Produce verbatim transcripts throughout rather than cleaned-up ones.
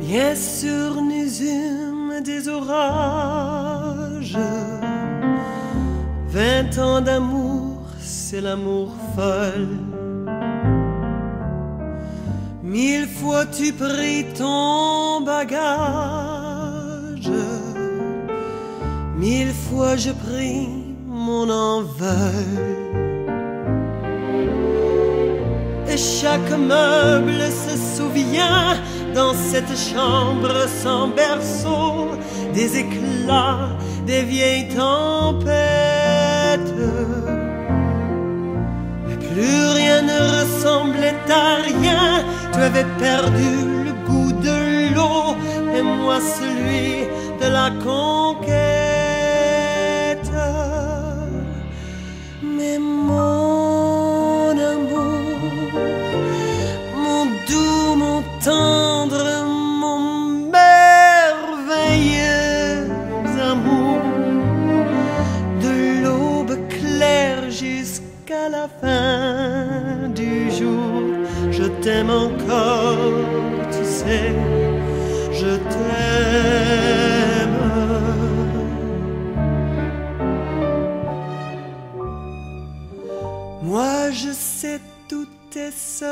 Bien sûr, nous eûmes des orages. Vingt ans d'amour, c'est l'amour folle. Mille fois tu pris ton bagage, mille fois je pris mon envol. Et chaque meuble se souvient dans cette chambre sans berceau des éclats des vieilles tempêtes. Mais plus rien ne ressemblait à rien. Tu avais perdu le goût de l'eau et moi celui de la conquête. Mais mon amour, mon doux, mon tendre, mon merveilleux amour, de l'aube claire jusqu'à la fin du jour, je t'aime encore, tu sais, je t'aime. Moi je sais tous tes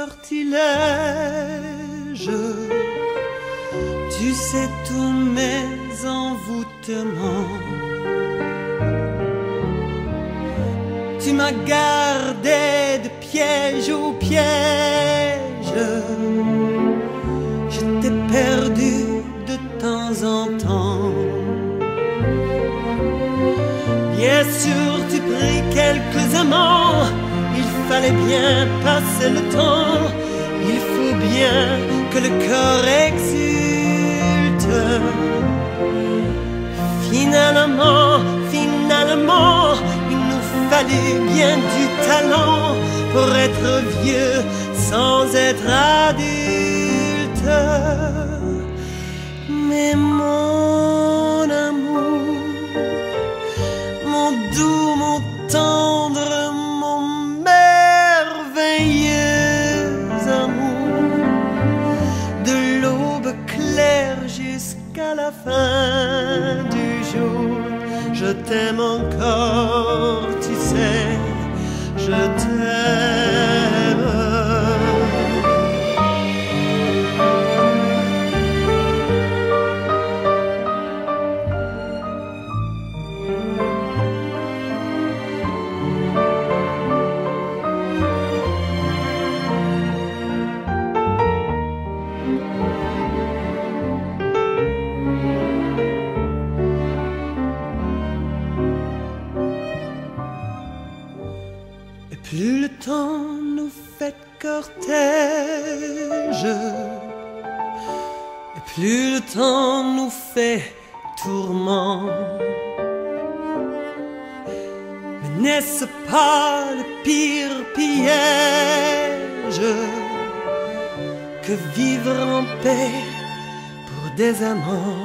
sortilèges, tu sais tous mes envoûtements. Tu m'as gardé de piège au piège, je t'ai perdu de temps en temps. Bien sûr, tu pris quelques amants, il fallait bien passer le temps. Il faut bien que le corps exulte. Finalement, finalement, il nous fallut bien du talent pour être vieux sans être adulte. Mais mon amour, mon doux, mon tendre, mon merveilleux amour, de l'aube claire jusqu'à la fin du jour, je t'aime encore, tu sais, je t'aime. Plus le temps nous fait cortège, et plus le temps nous fait tourment. Mais n'est-ce pas le pire piège que vivre en paix pour des amants?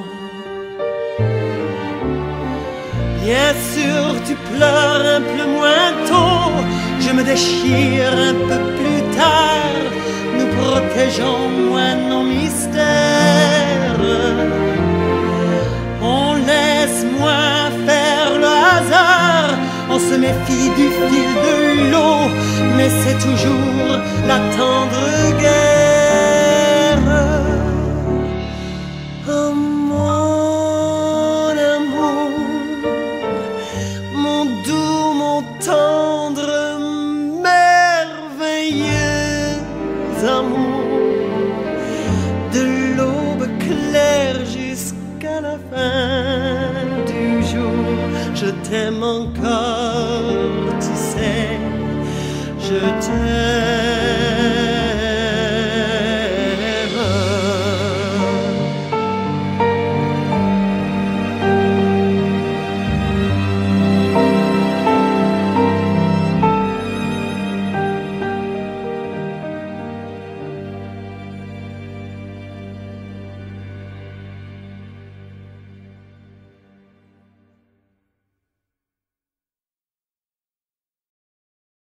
Bien sûr, tu pleures un peu moins tôt, je me déchire un peu plus tard, nous protégeons moins nos mystères. On laisse moins faire le hasard, on se méfie du fil de l'eau, mais c'est toujours la tendre guerre. Oh mon amour, mon doux, mon tendre, merveilleux amour, de l'aube claire jusqu'à la fin du jour, je t'aime encore, tu sais, je t'aime.